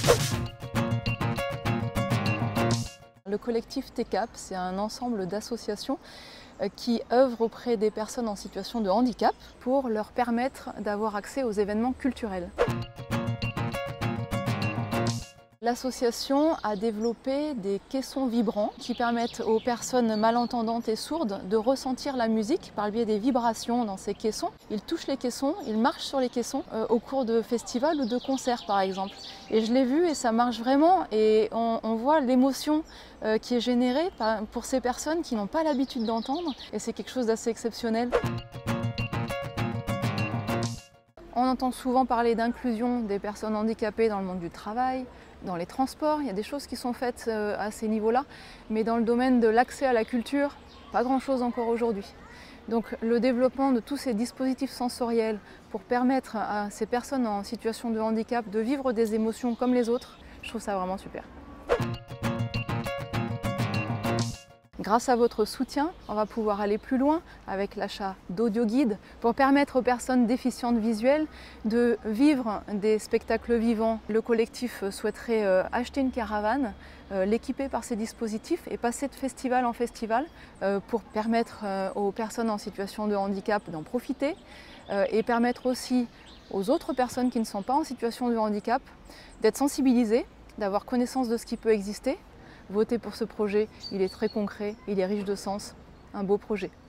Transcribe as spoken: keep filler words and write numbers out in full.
Le collectif T C A P, c'est un ensemble d'associations qui œuvrent auprès des personnes en situation de handicap pour leur permettre d'avoir accès aux événements culturels. L'association a développé des caissons vibrants qui permettent aux personnes malentendantes et sourdes de ressentir la musique par le biais des vibrations dans ces caissons. Ils touchent les caissons, ils marchent sur les caissons euh, au cours de festivals ou de concerts par exemple. Et je l'ai vu et ça marche vraiment et on, on voit l'émotion euh, qui est générée par, pour ces personnes qui n'ont pas l'habitude d'entendre et c'est quelque chose d'assez exceptionnel. On entend souvent parler d'inclusion des personnes handicapées dans le monde du travail, dans les transports, il y a des choses qui sont faites à ces niveaux-là, mais dans le domaine de l'accès à la culture, pas grand-chose encore aujourd'hui. Donc le développement de tous ces dispositifs sensoriels pour permettre à ces personnes en situation de handicap de vivre des émotions comme les autres, je trouve ça vraiment super. Grâce à votre soutien, on va pouvoir aller plus loin avec l'achat d'audioguides pour permettre aux personnes déficientes visuelles de vivre des spectacles vivants. Le collectif souhaiterait acheter une caravane, l'équiper par ces dispositifs et passer de festival en festival pour permettre aux personnes en situation de handicap d'en profiter et permettre aussi aux autres personnes qui ne sont pas en situation de handicap d'être sensibilisées, d'avoir connaissance de ce qui peut exister. Votez pour ce projet, il est très concret, il est riche de sens, un beau projet.